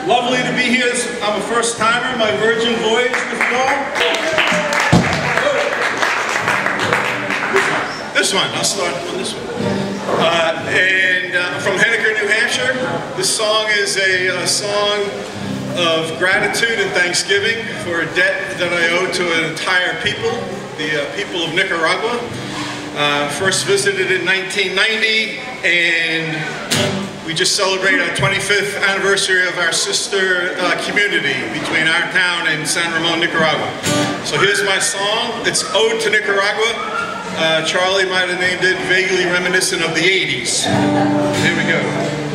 Lovely to be here. I'm a first timer, my virgin voyage with Bopp. This one, I'll start on this one. From New Hampshire. This song is a song of gratitude and thanksgiving for a debt that I owe to an entire people, the people of Nicaragua. First visited in 1990, and we just celebrated our 25th anniversary of our sister community between our town and San Ramon, Nicaragua. So here's my song. It's Ode to Nicaragua. Charlie might have named it vaguely reminiscent of the 80s. Here we go.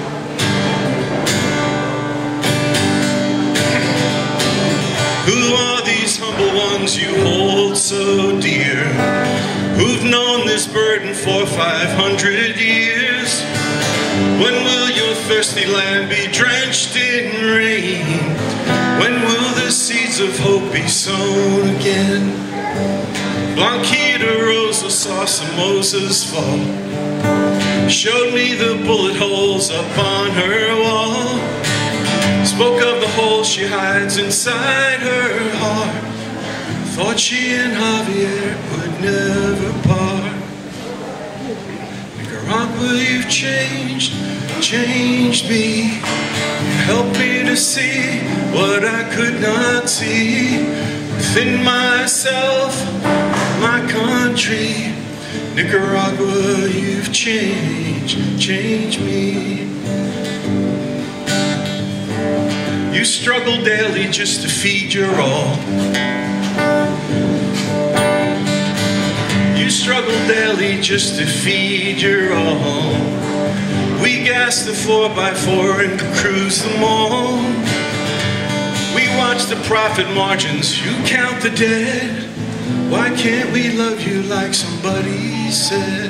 Who are these humble ones you hold so dear, who've known this burden for 500 years? When will your thirsty land be drenched in rain? When will the seeds of hope be sown again? Blanquita Rosa saw some Moses fall, showed me the bullet holes up on her wall, spoke of the hole she hides inside her heart, thought she and Javier would never part. Nicaragua, you've changed me. You helped me to see what I could not see within myself, my country. Nicaragua, you've changed me. You struggle daily just to feed your all. You struggle daily just to feed your all. We gas the 4x4 and cruise them all. We watch the profit margins, you count the dead. Why can't we love you like somebody said?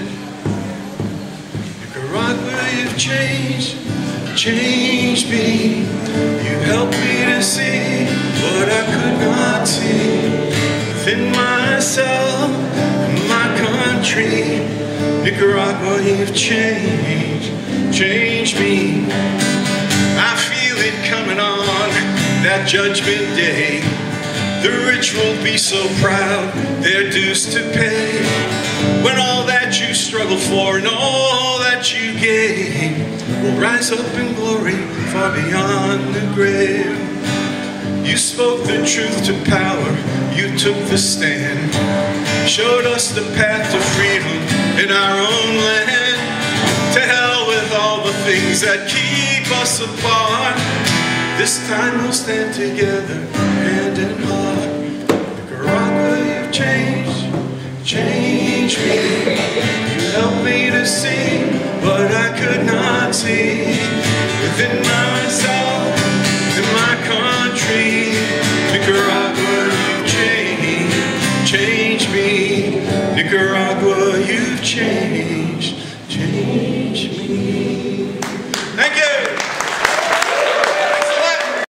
Nicaragua, you've changed me. You helped me to see what I could not see within myself and my country. Nicaragua, you've changed me. I feel it coming on that judgment day. The rich will be so proud, their dues to pay, when all that you struggled for and all that you gave will rise up in glory far beyond the grave. You spoke the truth to power, you took the stand, showed us the path to freedom in our own land. To hell with all the things that keep us apart. This time we'll stand together, hand in heart. Nicaragua, you've changed me. You helped me to see what I could not see within myself and my country. Nicaragua, you've changed me. Nicaragua, you've changed me.